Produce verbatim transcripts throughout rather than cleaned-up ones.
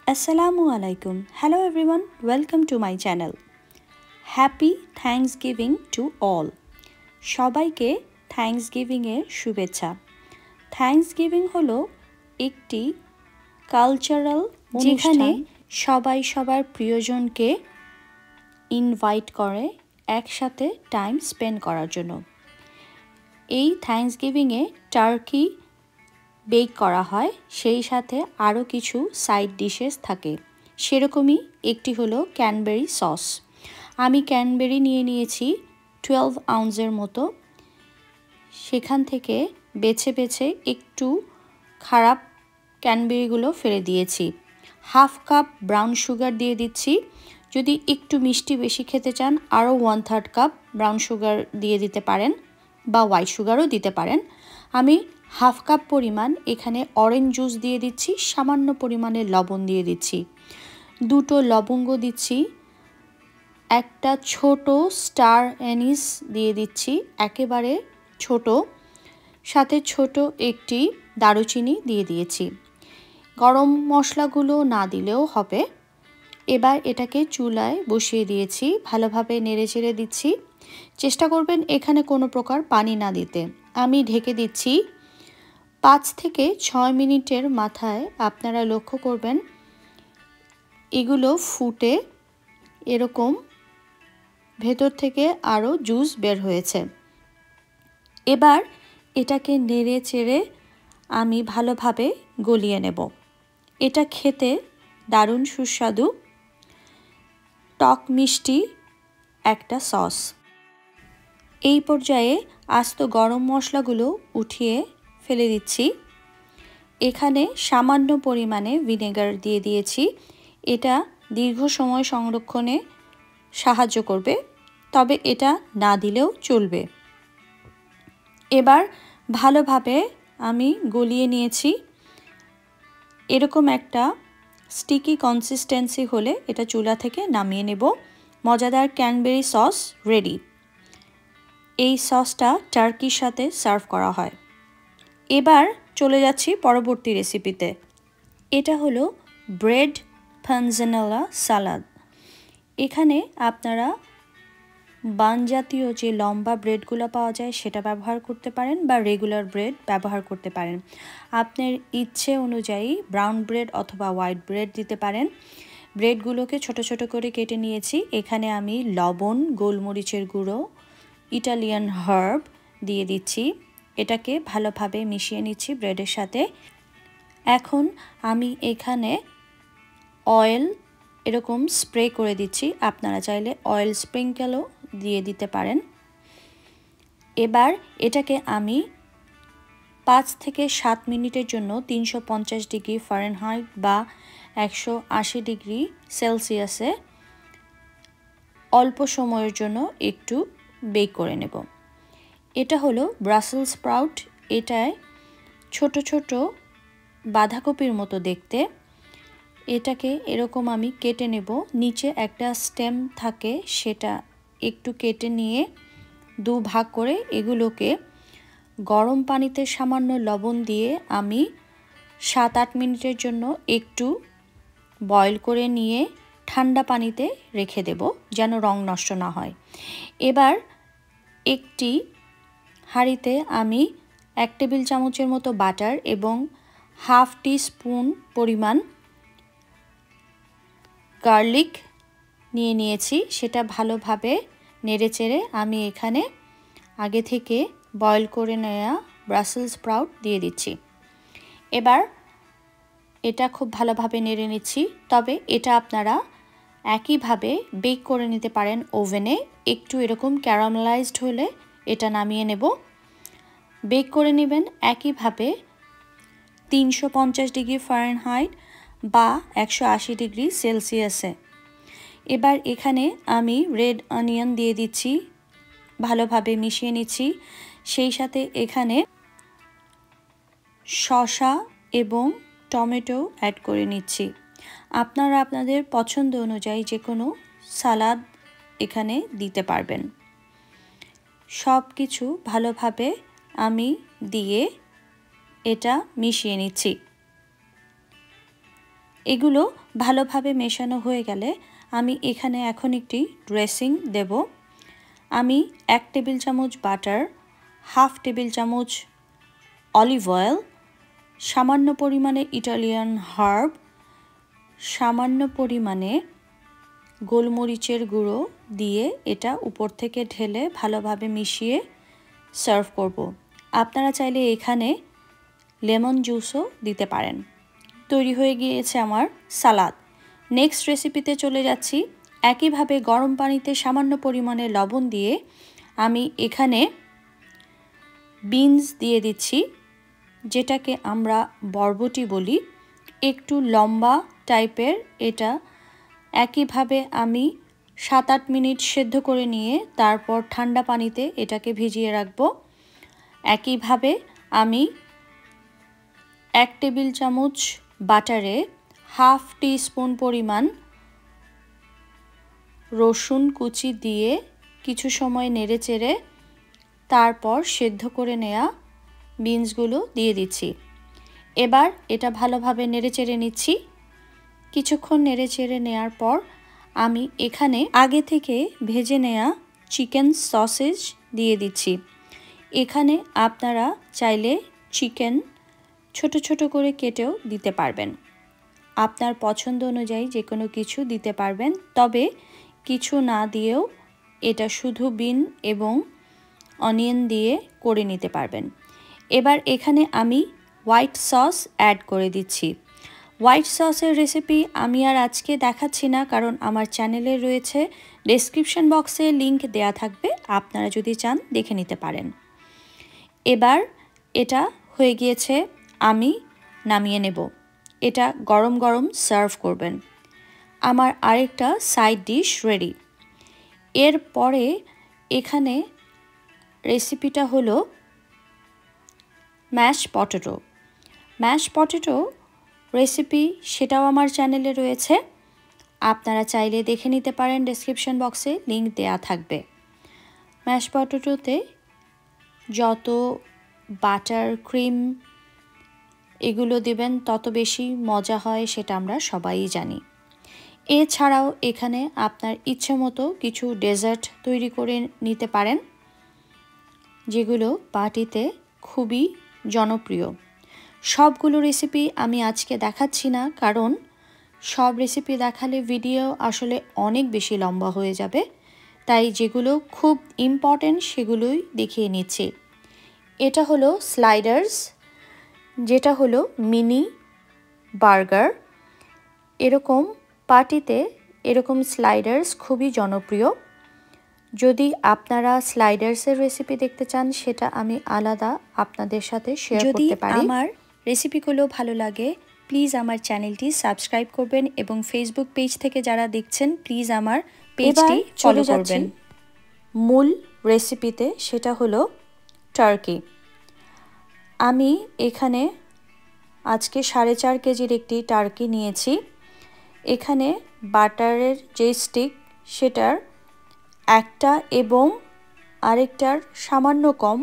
Assalamu alaikum. Hello everyone, welcome to my channel. Happy Thanksgiving to all. সবাইকে thanksgiving এর শুভেচ্ছা। Thanksgiving হলো একটি কালচারাল যেখানে সবাই সবার প্রিয়জনকে ইনভাইট করে একসাথে টাইম স্পেন্ড করার জন্য। এই থ্যাঙ্কসগিভিংয়ে টার্কি বেক করা হয়, সেই সাথে আরও কিছু সাইড ডিশেস থাকে। সেরকমই একটি হলো ক্যানবেরি সস। আমি ক্যানবেরি নিয়ে নিয়েছি টুয়েলভ আউন্সের মতো। সেখান থেকে বেছে বেছে একটু খারাপ ক্যানবেরিগুলো ফেলে দিয়েছি। হাফ কাপ ব্রাউন সুগার দিয়ে দিচ্ছি। যদি একটু মিষ্টি বেশি খেতে চান আরও one third cup brown sugar দিয়ে দিতে পারেন বা হোয়াইট সুগারও দিতে পারেন। আমি হাফ কাপ পরিমাণ এখানে অরেঞ্জ জুস দিয়ে দিচ্ছি, সামান্য পরিমাণে লবণ দিয়ে দিচ্ছি, দুটো লবঙ্গ দিচ্ছি, একটা ছোট স্টার অ্যানিস দিয়ে দিচ্ছি একেবারে ছোট, সাথে ছোট একটি দারুচিনি দিয়ে দিয়েছি। গরম মশলাগুলো না দিলেও হবে। এবার এটাকে চুলায় বসিয়ে দিয়েছি, ভালোভাবে নেড়ে চেড়ে দিচ্ছি। চেষ্টা করবেন এখানে কোনো প্রকার পানি না দিতে। আমি ঢেকে দিচ্ছি। পাঁচ থেকে ছয় মিনিটের মাথায় আপনারা লক্ষ্য করবেন এগুলো ফুটে এরকম ভেতর থেকে আরও জুস বের হয়েছে। এবার এটাকে নেড়ে চেড়ে আমি ভালোভাবে গলিয়ে নেব। এটা খেতে দারুণ সুস্বাদু, টক মিষ্টি একটা সস। এই পর্যায়ে আস্ত গরম মশলাগুলো উঠিয়ে ফেলে দিচ্ছি। এখানে সামান্য পরিমাণে ভিনেগার দিয়ে দিয়েছি। এটা দীর্ঘ সময় সংরক্ষণে সাহায্য করবে, তবে এটা না দিলেও চলবে। এবার ভালোভাবে আমি গলিয়ে নিয়েছি। এরকম একটা স্টিকি কনসিস্টেন্সি হলে এটা চুলা থেকে নামিয়ে নেব। মজাদার ক্যানবেরি সস রেডি। এই সসটা টার্কির সাথে সার্ভ করা হয়। এবার চলে যাচ্ছি পরবর্তী রেসিপিতে। এটা হলো ব্রেড পানজেনেলা সালাদ। এখানে আপনারা বান জাতীয় যে লম্বা ব্রেডগুলো পাওয়া যায় সেটা ব্যবহার করতে পারেন বা রেগুলার ব্রেড ব্যবহার করতে পারেন। আপনার ইচ্ছে অনুযায়ী ব্রাউন ব্রেড অথবা হোয়াইট ব্রেড দিতে পারেন। ব্রেডগুলোকে ছোট ছোট করে কেটে নিয়েছি। এখানে আমি লবণ, গোলমরিচের গুঁড়ো, ইটালিয়ান হার্ব দিয়ে দিচ্ছি। এটাকে ভালোভাবে মিশিয়ে নিচ্ছি ব্রেডের সাথে। এখন আমি এখানে অয়েল এরকম স্প্রে করে দিচ্ছি। আপনারা চাইলে অয়েল স্প্রিঙ্কেলও দিয়ে দিতে পারেন। এবার এটাকে আমি পাঁচ থেকে সাত মিনিটের জন্য তিনশো পঞ্চাশ ডিগ্রি ফারেনহাইট বা একশো আশি ডিগ্রি সেলসিয়াসে অল্প সময়ের জন্য একটু বেক করে নেব। এটা হলো ব্রাসেলস স্প্রাউট। এটায় ছোট ছোট বাঁধাকপির মতো দেখতে। এটাকে এরকম আমি কেটে নেব। নিচে একটা স্টেম থাকে, সেটা একটু কেটে নিয়ে দু ভাগ করে এগুলোকে গরম পানিতে সামান্য লবণ দিয়ে আমি সাত আট মিনিটের জন্য একটু বয়েল করে নিয়ে ঠান্ডা পানিতে রেখে দেব যেন রং নষ্ট না হয়। এবার একটি হাঁড়িতে আমি এক টেবিল চামচের মতো বাটার এবং হাফ টি স্পুন পরিমাণ গার্লিক নিয়ে নিয়েছি। সেটা ভালোভাবে নেড়েচেড়ে আমি এখানে আগে থেকে বয়েল করে নেওয়া ব্রাসেলস স্প্রাউট দিয়ে দিচ্ছি। এবার এটা খুব ভালোভাবে নেড়ে নিচ্ছি। তবে এটা আপনারা একইভাবে বেক করে নিতে পারেন ওভেনে। একটু এরকম ক্যারামেলাইজড হলে এটা নামিয়ে নেব। বেক করে নেবেন একইভাবে তিনশো পঞ্চাশ ডিগ্রি ফারেনহাইট বা একশো আশি ডিগ্রি সেলসিয়াসে। এবার এখানে আমি রেড অনিয়ন দিয়ে দিচ্ছি, ভালোভাবে মিশিয়ে নিচ্ছি। সেই সাথে এখানে শসা এবং টমেটো অ্যাড করে নিচ্ছি। আপনারা আপনাদের পছন্দ অনুযায়ী যে কোনো সালাদ এখানে দিতে পারবেন। সব কিছু ভালোভাবে আমি দিয়ে এটা মিশিয়ে নিচ্ছি। এগুলো ভালোভাবে মেশানো হয়ে গেলে আমি এখানে এখন একটি ড্রেসিং দেব। আমি এক টেবিল চামচ বাটার, হাফ টেবিল চামচ অলিভ অয়েল, সামান্য পরিমাণে ইটালিয়ান হার্ব, সামান্য পরিমাণে গোলমরিচের গুঁড়ো দিয়ে এটা উপর থেকে ঢেলে ভালোভাবে মিশিয়ে সার্ভ করব। আপনারা চাইলে এখানে লেমন জুসও দিতে পারেন। তৈরি হয়ে গিয়েছে আমার সালাদ। নেক্সট রেসিপিতে চলে যাচ্ছি। একইভাবে গরম পানিতে সামান্য পরিমাণে লবণ দিয়ে আমি এখানে বিনস দিয়ে দিচ্ছি, যেটাকে আমরা বরবটি বলি, একটু লম্বা টাইপের। এটা একইভাবে আমি সাত আট মিনিট সেদ্ধ করে নিয়ে তারপর ঠান্ডা পানিতে এটাকে ভিজিয়ে রাখব। একইভাবে আমি এক টেবিল চামচ বাটারে হাফ টি স্পুন পরিমাণ রসুন কুচি দিয়ে কিছু সময় নেড়েচেড়ে তারপর সেদ্ধ করে নেওয়া বিনসগুলো দিয়ে দিচ্ছি। এবার এটা ভালোভাবে নেড়েচেড়ে নিচ্ছি। কিছুক্ষণ নেড়েচেড়ে নেওয়ার পর আমি এখানে আগে থেকে ভেজে নেওয়া চিকেন সসেজ দিয়ে দিচ্ছি। এখানে আপনারা চাইলে চিকেন ছোট ছোট করে কেটেও দিতে পারবেন। আপনার পছন্দ অনুযায়ী যে কোনো কিছু দিতে পারবেন, তবে কিছু না দিয়েও এটা শুধু বিন এবং অনিয়ন দিয়ে করে নিতে পারবেন। এবার এখানে আমি হোয়াইট সস অ্যাড করে দিচ্ছি। হোয়াইট সসের রেসিপি আমি আর আজকে দেখাচ্ছি না, কারণ আমার চ্যানেলে রয়েছে, ডেসক্রিপশন বক্সে লিংক দেয়া থাকবে, আপনারা যদি চান দেখে নিতে পারেন। এবার এটা হয়ে গিয়েছে, আমি নামিয়ে নেব। এটা গরম গরম সার্ভ করবেন। আমার আরেকটা সাইড ডিশ রেডি। এরপরে এখানে রেসিপিটা হলো mash potato. Mash potato recipe সেটাও আমার চ্যানেলে রয়েছে, আপনারা চাইলে দেখে নিতে পারেন, ডেসক্রিপশন বক্সে লিংক দেয়া থাকবে। ম্যাশ পটেটোতে যত বাটার ক্রিম এগুলো দেবেন তত বেশি মজা হয়, সেটা আমরা সবাই জানি। এছাড়াও এখানে আপনার ইচ্ছে মতো কিছু ডেজার্ট তৈরি করে নিতে পারেন, যেগুলো পার্টিতে খুবই জনপ্রিয়। সবগুলো রেসিপি আমি আজকে দেখাচ্ছি না, কারণ সব রেসিপি দেখালে ভিডিও আসলে অনেক বেশি লম্বা হয়ে যাবে, তাই যেগুলো খুব ইম্পর্টেন্ট সেগুলোই দেখিয়ে নিচ্ছি। এটা হলো স্লাইডার্স, যেটা হলো মিনি বার্গার। এরকম পার্টিতে এরকম স্লাইডার্স খুবই জনপ্রিয়। যদি আপনারা স্লাইডার্সের রেসিপি দেখতে চান, সেটা আমি আলাদা আপনাদের সাথে শেয়ার করতে পারি। যদি আমার রেসিপিগুলো ভালো লাগে, প্লিজ আমার চ্যানেলটি সাবস্ক্রাইব করবেন এবং ফেসবুক পেজ থেকে যারা দেখছেন প্লিজ আমার পেজটি ফলো করবেন। মূল রেসিপিতে, সেটা হলো টার্কি। আমি এখানে আজকে সাড়ে চার কেজির একটি টার্কি নিয়েছি। এখানে বাটারের যে স্টিক সেটার একটা এবং আরেকটার সামান্য কম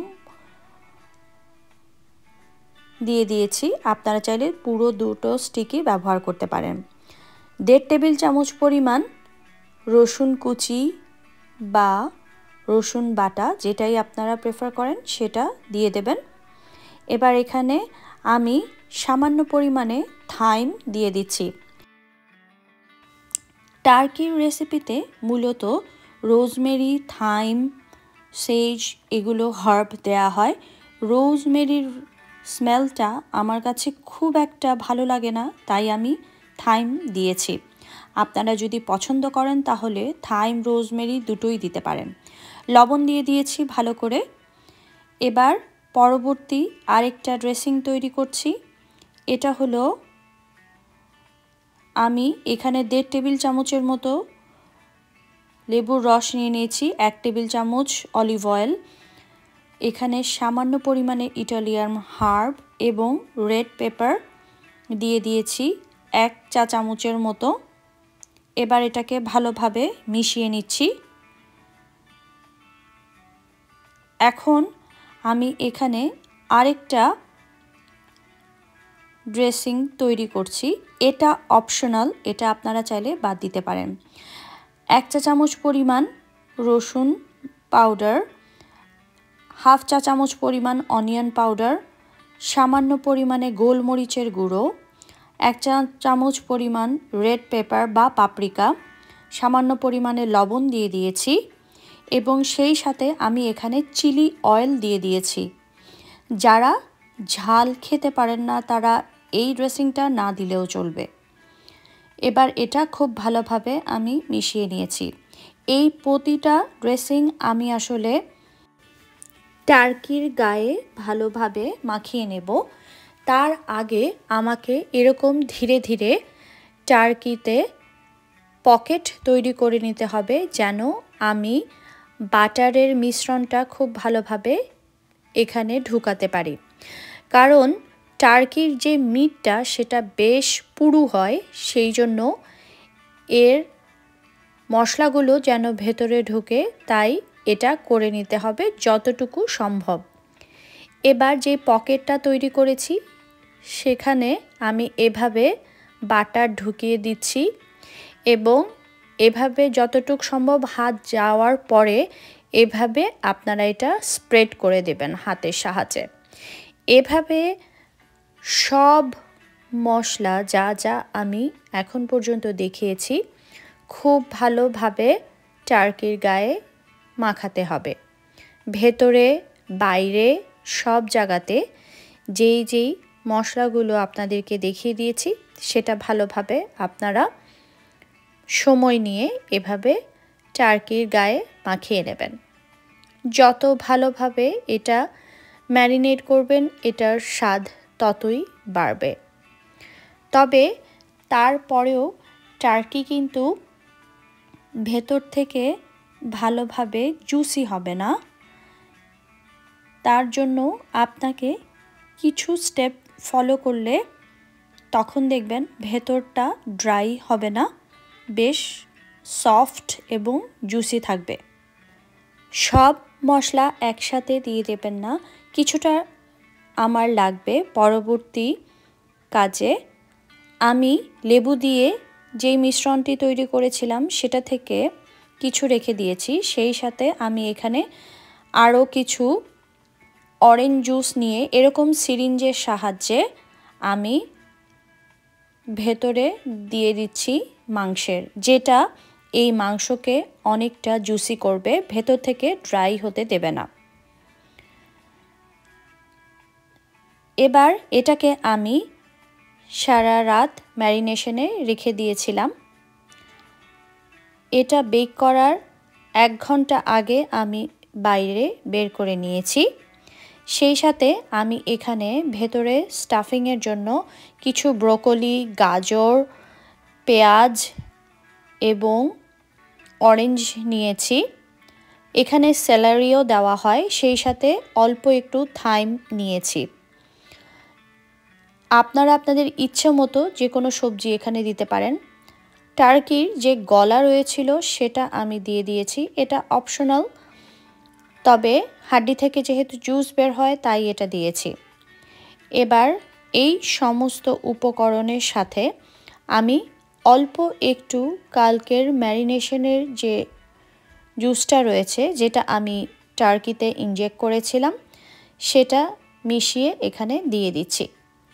দিয়ে দিয়েছি। আপনারা চাইলে পুরো দুটো স্টিকই ব্যবহার করতে পারেন। দেড় টেবিল চামচ পরিমাণ রসুন কুচি বা রসুন বাটা, যেটাই আপনারা প্রেফার করেন সেটা দিয়ে দেবেন। এবার এখানে আমি সামান্য পরিমাণে থাইম দিয়ে দিচ্ছি। টার্কির রেসিপিতে মূলত রোজমেরি, থাইম, সেজ এগুলো হার্ব দেয়া হয়। রোজমেরির স্মেলটা আমার কাছে খুব একটা ভালো লাগে না, তাই আমি থাইম দিয়েছি। আপনারা যদি পছন্দ করেন তাহলে থাইম, রোজমেরি দুটোই দিতে পারেন। লবণ দিয়ে দিয়েছি ভালো করে। এবার পরবর্তী আরেকটা ড্রেসিং তৈরি করছি। এটা হলো, আমি এখানে দেড় টেবিল চামচের মতো লেবুর রস নিয়ে নিয়েছি, এক টেবিল চামচ অলিভ অয়েল, এখানে সামান্য পরিমাণে ইটালিয়ান হার্ব এবং রেড পেপার দিয়ে দিয়েছি এক চা চামচের মতো। এবার এটাকে ভালোভাবে মিশিয়ে নিচ্ছি। এখন আমি এখানে আরেকটা ড্রেসিং তৈরি করছি। এটা অপশনাল, এটা আপনারা চাইলে বাদ দিতে পারেন। এক চা চামচ পরিমাণ রসুন পাউডার, হাফ চা চামচ পরিমাণ অনিয়ন পাউডার, সামান্য পরিমাণে গোলমরিচের গুঁড়ো, এক চা চামচ পরিমাণ রেড পেপার বা পাপরিকা, সামান্য পরিমাণে লবণ দিয়ে দিয়েছি এবং সেই সাথে আমি এখানে চিলি অয়েল দিয়ে দিয়েছি। যারা ঝাল খেতে পারেন না তারা এই ড্রেসিংটা না দিলেও চলবে। এবার এটা খুব ভালোভাবে আমি মিশিয়ে নিয়েছি। এই প্রতিটা ড্রেসিং আমি আসলে টার্কির গায়ে ভালোভাবে মাখিয়ে নেব। তার আগে আমাকে এরকম ধীরে ধীরে টার্কিতে পকেট তৈরি করে নিতে হবে, যেন আমি বাটারের মিশ্রণটা খুব ভালোভাবে এখানে ঢুকাতে পারি। কারণ টার্কির যে মিটটা সেটা বেশ পুরু হয়, সেই জন্য এর মশলাগুলো যেন ভেতরে ঢুকে, তাই এটা করে নিতে হবে যতটুকু সম্ভব। এবার যে পকেটটা তৈরি করেছি সেখানে আমি এভাবে বাটার ঢুকিয়ে দিচ্ছি এবং এভাবে যতটুকু সম্ভব হাত যাওয়ার পরে এভাবে আপনারা এটা স্প্রেড করে দেবেন হাতের সাহায্যে। এভাবে সব মশলা যা যা আমি এখন পর্যন্ত দেখিয়েছি খুব ভালোভাবে টার্কির গায়ে মাখাতে হবে। ভেতরে বাইরে সব জায়গাতে যেই যেই মশলাগুলো আপনাদেরকে দেখিয়ে দিয়েছি সেটা ভালোভাবে আপনারা সময় নিয়ে এভাবে টার্কির গায়ে মাখিয়ে নেবেন। যত ভালোভাবে এটা ম্যারিনেট করবেন এটার স্বাদ ততই বাড়বে। তবে তারপরেও টার্কি কিন্তু ভেতর থেকে ভালোভাবে জুসি হবে না, তার জন্য আপনাকে কিছু স্টেপ ফলো করলে তখন দেখবেন ভেতরটা ড্রাই হবে না, বেশ সফট এবং জুসি থাকবে। সব মশলা একসাথে দিয়ে দেবেন না, কিছুটা আমার লাগবে পরবর্তী কাজে। আমি লেবু দিয়ে যেই মিশ্রণটি তৈরি করেছিলাম সেটা থেকে কিছু রেখে দিয়েছি, সেই সাথে আমি এখানে আরও কিছু অরেঞ্জ জুস নিয়ে এরকম সিরিঞ্জের সাহায্যে আমি ভেতরে দিয়ে দিচ্ছি মাংসের, যেটা এই মাংসকে অনেকটা জুসি করবে, ভেতর থেকে ড্রাই হতে দেবে না। এবার এটাকে আমি সারা রাত ম্যারিনেশনে রেখে দিয়েছিলাম। এটা বেক করার এক ঘন্টা আগে আমি বাইরে বের করে নিয়েছি। সেই সাথে আমি এখানে ভেতরে স্টাফিংয়ের জন্য কিছু ব্রোকলি, গাজর, পেঁয়াজ এবং অরেঞ্জ নিয়েছি। এখানে সেলারিও দেওয়া হয়, সেই সাথে অল্প একটু থাইম নিয়েছি। আপনারা আপনাদের ইচ্ছে মতো যে কোনো সবজি এখানে দিতে পারেন। টার্কির যে গলা রয়েছিল সেটা আমি দিয়ে দিয়েছি, এটা অপশনাল, তবে হাড্ডি থেকে যেহেতু জুস বের হয় তাই এটা দিয়েছি। এবার এই সমস্ত উপকরণের সাথে আমি অল্প একটু কালকের ম্যারিনেশনের যে জুসটা রয়েছে, যেটা আমি টার্কিতে ইনজেক্ট করেছিলাম, সেটা মিশিয়ে এখানে দিয়ে দিচ্ছি।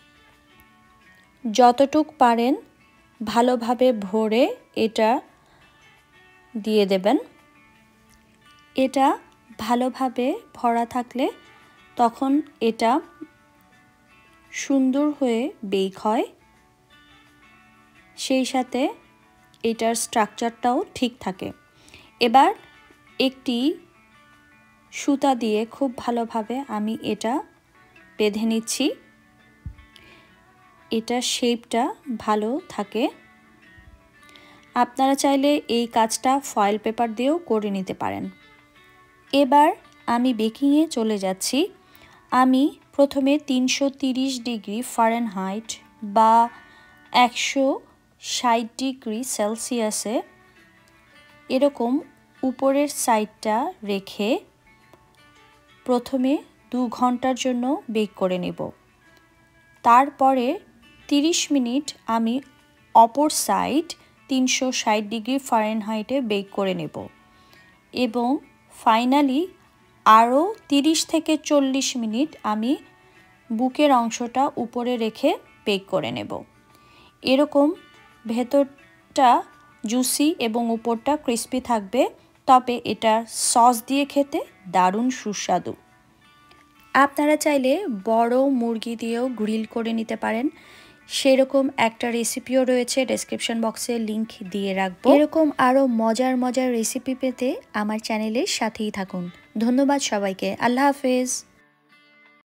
যতটুক পারেন ভালোভাবে ভরে এটা দিয়ে দেবেন। এটা ভালোভাবে ভরা থাকলে তখন এটা সুন্দর হয়ে বেক হয়, সেই সাথে এটার স্ট্রাকচারটাও ঠিক থাকে। এবার একটি সুতা দিয়ে খুব ভালোভাবে আমি এটা বেঁধে নিচ্ছি, এটা শেপটা ভালো থাকে। আপনারা চাইলে এই কাজটা ফয়েল পেপার দিয়েও করে নিতে পারেন। এবার আমি বেকিংয়ে চলে যাচ্ছি। আমি প্রথমে তিনশো তিরিশ ডিগ্রি ফারেনহাইট বা একশো ষাট ডিগ্রি সেলসিয়াসে এরকম উপরের সাইডটা রেখে প্রথমে দু ঘন্টার জন্য বেক করে নেব। তারপরে তিরিশ মিনিট আমি অপর সাইড তিনশো ষাট ডিগ্রি ফারেনহাইটে বেক করে নেব এবং ফাইনালি আরও তিরিশ থেকে চল্লিশ মিনিট আমি বুকের অংশটা উপরে রেখে বেক করে নেব। এরকম ভেতরটা জুসি এবং উপরটা ক্রিস্পি থাকবে, তবে এটা সস দিয়ে খেতে দারুণ সুস্বাদু। আপনারা চাইলে বড় মুরগি দিয়েও গ্রিল করে নিতে পারেন, সেরকম একটা রেসিপিও রয়েছে, ডেসক্রিপশন বক্সে লিংক দিয়ে রাখবো। এরকম আরও মজার মজার রেসিপি পেতে আমার চ্যানেলের সাথেই থাকুন। ধন্যবাদ সবাইকে। আল্লাহ হাফেজ।